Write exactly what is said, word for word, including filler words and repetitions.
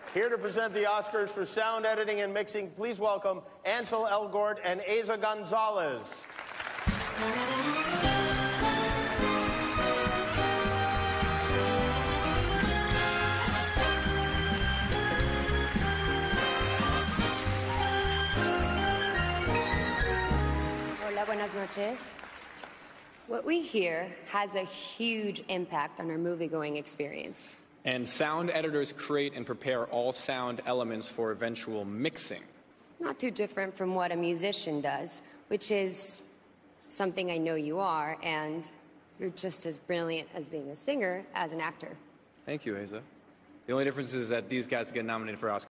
Here to present the Oscars for sound editing and mixing, please welcome Ansel, Elgort, and Eiza González. Hola, buenas noches. What we hear has a huge impact on our movie-going experience. And sound editors create and prepare all sound elements for eventual mixing. Not too different from what a musician does, which is something I know you are, and you're just as brilliant as being a singer as an actor. Thank you, Eiza. The only difference is that these guys get nominated for Oscars.